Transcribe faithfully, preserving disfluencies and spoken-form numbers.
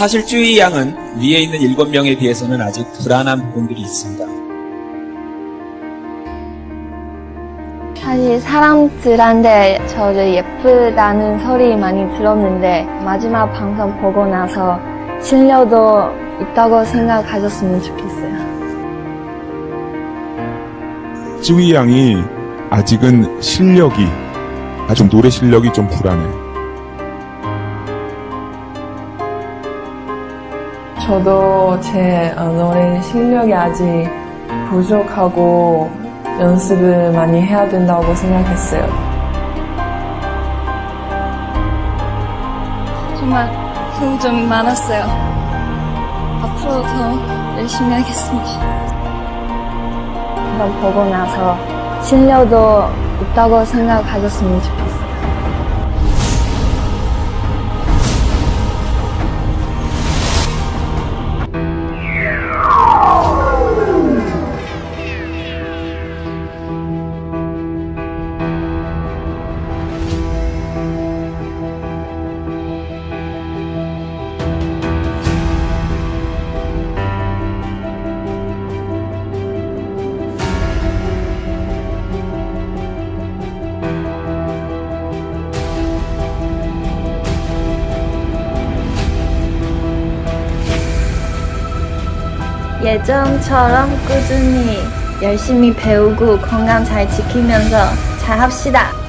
사실 쯔위 양은 위에 있는 일곱 명에 비해서는 아직 불안한 부분들이 있습니다. 사실 사람들한테 저를 예쁘다는 소리 많이 들었는데 마지막 방송 보고 나서 실력도 있다고 생각하셨으면 좋겠어요. 쯔위 양이 아직은 실력이, 아직 노래 실력이 좀 불안해. 저도 제 노래 실력이 아직 부족하고 연습을 많이 해야 된다고 생각했어요. 정말 걱정이 많았어요. 앞으로 더 열심히 하겠습니다. 이걸 보고 나서 실력도 있다고 생각하셨으면 좋겠어요. 예전처럼 꾸준히 열심히 배우고 건강 잘 지키면서 잘 합시다.